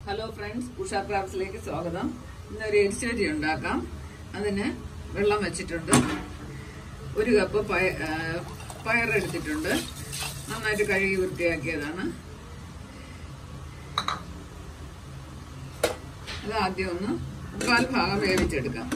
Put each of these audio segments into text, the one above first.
Hello friends, Usha ക്രാഫ്റ്റ്സിലേക്ക് സ്വാഗതം. ഇന്നൊരു എരിശ്ശേരി ഉണ്ടാക്കാം. അതിന് വെള്ളം വെച്ചിട്ടുണ്ട്. 1 കപ്പ് പയറെടുത്തിട്ടുണ്ട്. നന്നായിട്ട് കഴുകി വൃത്തിയാക്കിയതാണ്. അത് ആദ്യം ഒന്ന് 1/4 ഭാഗം വേവിച്ചെടുക്കാം.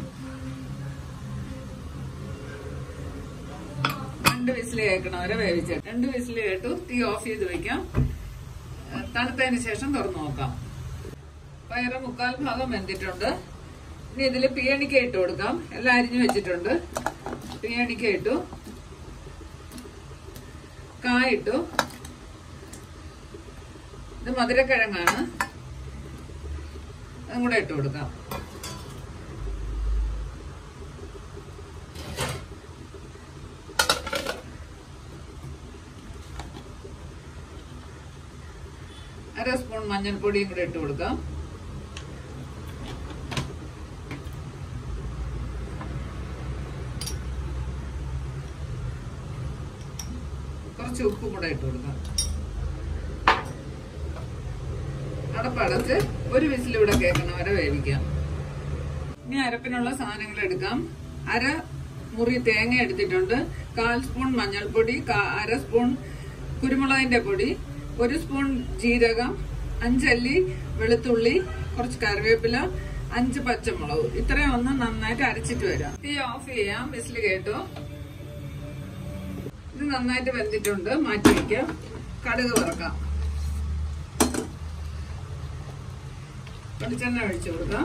2 വിസിൽ കേൾക്കണ വരെ വേവിച്ചെടുക്കാം. 2 വിസിൽ കേട്ടു. തീ ഓഫ് ചെയ്ത് വെക്കാം. തണുത്തതിന് ശേഷം തുറന്നു നോക്കാം. പയറ് 1/4 ഭാഗം വെന്തിട്ടുണ്ട്. ഇനി ഇതിൽ പിയണിക്ക ഇട്ട് കൊടുക്കാം. എല്ലാം അരിഞ്ഞു വെച്ചിട്ടുണ്ട്. പിയണിക്ക ഇട്ടു, കായിട്ടു. ഇത് മധുരക്കിഴങ്ങാണ്, അതും കൂടെ ഇട്ട് കൊടുക്കാം. അര സ്പൂൺ മഞ്ഞൾപ്പൊടിയും കൂടെ ഇട്ട് കൊടുക്കാം. കുറച്ച് ഉപ്പും കൂടെ ഇട്ട് കൊടുക്കാം. അടപ്പടച്ച് 1 വിസിൽ ഇവിടെ കേൾക്കണ വരെ വേവിക്കാം. ഇനി അരപ്പിനുള്ള സാധനങ്ങൾ എടുക്കാം. 1/2 മുറി തേങ്ങ എടുത്തിട്ടുണ്ട്. 1/4 സ്പൂൺ മഞ്ഞൾപ്പൊടി, 1/2 സ്പൂൺ കുരുമുളകിന്റെ പൊടി, 1 സ്പൂൺ ജീരകം, 5 അല്ലി വെളുത്തുള്ളി, കുറച്ച് കറിവേപ്പില, 5 പച്ചമുളക്. ഇത്രയും ഒന്ന് നന്നായിട്ട് അരച്ചിട്ട് വരാം. തീ ഓഫ് ചെയ്യാം. വിസിൽ കേട്ടു. ഇത് നന്നായിട്ട് വെന്തിട്ടുണ്ട്. മാറ്റി വയ്ക്കാം. കടുക് വറക്കാം. വെളിച്ചെണ്ണ ഒഴിച്ചു കൊടുക്കാം.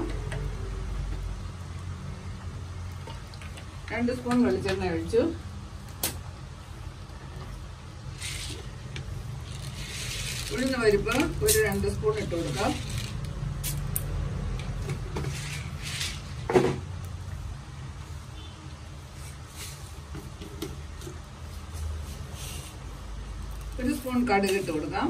2 സ്പൂൺ വെളിച്ചെണ്ണ ഒഴിച്ചു. ഉഴുന്ന് പരിപ്പ് ഒരു 2 സ്പൂൺ ഇട്ട് കൊടുക്കാം. ഒരു സ്പൂൺ കടുക് ഇട്ട് കൊടുക്കാം.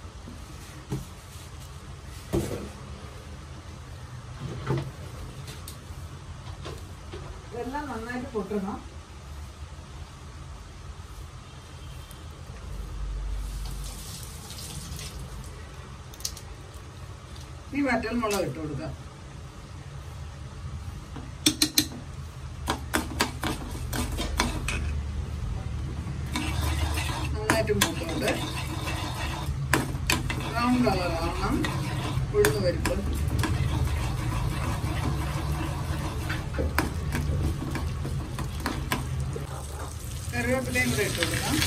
ഇതെല്ലാം നന്നായിട്ട് പൊട്ടണം. ഈ വറ്റൽ മുളക് ഇട്ട് കൊടുക്കാം. നന്നായിട്ട് മൂത്തോണ്ട് ബ്രൗൺ കളർ ആവണം. ഉഴുന്ന് പരിപ്പ്, കറിവേപ്പിലയും കൂടെ ഇട്ട് കൊടുക്കാം.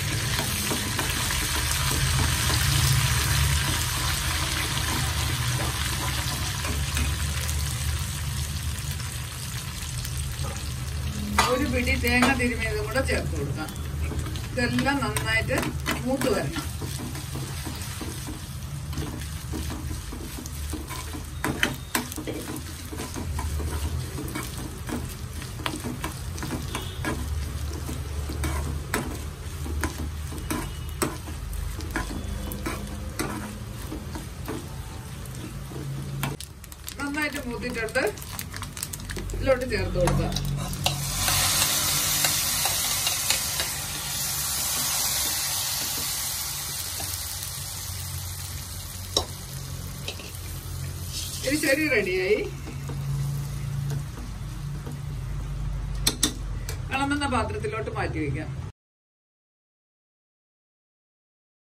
ഒരു പിടി തേങ്ങ തിരുമിയതും കൂടെ ചേർത്ത് കൊടുക്കാം. ഇതെല്ലാം നന്നായിട്ട് മൂത്ത് വരണം. നന്നായിട്ട് മൂത്തിട്ടുണ്ട്. ഇതിലോട്ട് ചേർത്ത് കൊടുക്കാം. എരിശ്ശേരി റെഡിയായി. കളമെന്ന പാത്രത്തിലോട്ട് മാറ്റി വയ്ക്കാം.